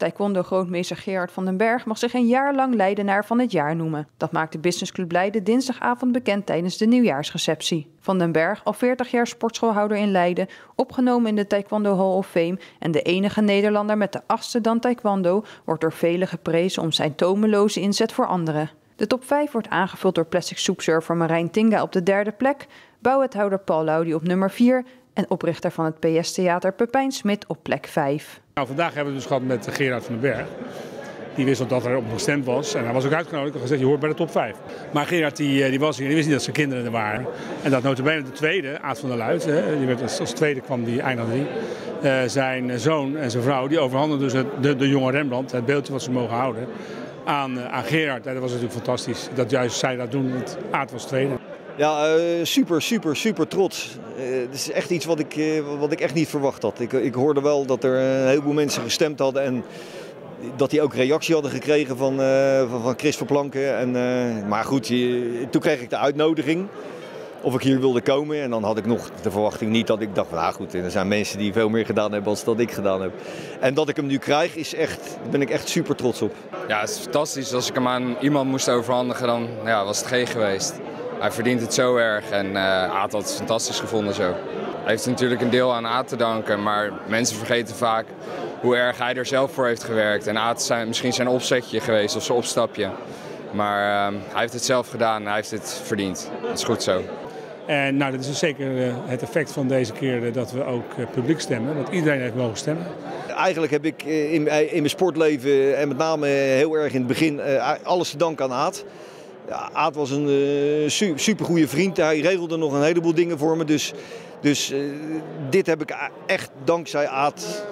Taekwondo-grootmeester Gerard van den Berg mag zich een jaar lang Leidenaar van het jaar noemen. Dat maakt de businessclub Leiden dinsdagavond bekend tijdens de nieuwjaarsreceptie. Van den Berg, al 40 jaar sportschoolhouder in Leiden, opgenomen in de Taekwondo Hall of Fame en de enige Nederlander met de 8e dan Taekwondo, wordt door velen geprezen om zijn tomeloze inzet voor anderen. De top 5 wordt aangevuld door plastic soepsurfer Marijn Tinga op de 3e plek, bouwwethouder Paul Laudy op nummer 4 en oprichter van het PS-theater Pepijn Smit op plek 5. Nou, vandaag hebben we het dus gehad met Gerard van den Berg. Die wist dat er op gestemd was en hij was ook uitgenodigd en gezegd je hoort bij de top 5. Maar Gerard die was hier en die wist niet dat zijn kinderen er waren. En dat nota bene de tweede, Aad van der Luijt, die werd als tweede kwam die eindigde die. Zijn zoon en zijn vrouw die overhandelden dus de jonge Rembrandt, het beeldje wat ze mogen houden, aan Gerard. En dat was natuurlijk fantastisch dat juist zij dat doen, want Aad was tweede. Ja, super trots. Het is echt iets wat ik echt niet verwacht had. Ik hoorde wel dat er een heleboel mensen gestemd hadden en dat die ook reactie hadden gekregen van Chris Verplanken. Maar goed, toen kreeg ik de uitnodiging of ik hier wilde komen. En dan had ik nog de verwachting niet dat ik dacht, nou goed, er zijn mensen die veel meer gedaan hebben dan dat ik gedaan heb. En dat ik hem nu krijg, daar ben ik echt super trots op. Ja, het is fantastisch. Als ik hem aan iemand moest overhandigen, dan was het G geweest. Hij verdient het zo erg en Aad had het fantastisch gevonden zo. Hij heeft natuurlijk een deel aan Aad te danken, maar mensen vergeten vaak hoe erg hij er zelf voor heeft gewerkt. En Aad is misschien zijn opzetje geweest of zijn opstapje. Maar hij heeft het zelf gedaan en hij heeft het verdiend. Dat is goed zo. En nou, dat is dus zeker het effect van deze keer dat we ook publiek stemmen. Dat iedereen heeft mogen stemmen. Eigenlijk heb ik in mijn sportleven en met name heel erg in het begin alles te danken aan Aad. Ja, Aad was een supergoeie vriend. Hij regelde nog een heleboel dingen voor me. Dus dit heb ik echt dankzij Aad.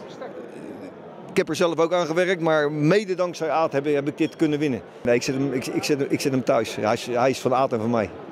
Ik heb er zelf ook aan gewerkt, maar mede dankzij Aad heb ik dit kunnen winnen. Nee, ik zet hem thuis. Hij is van Aad en van mij.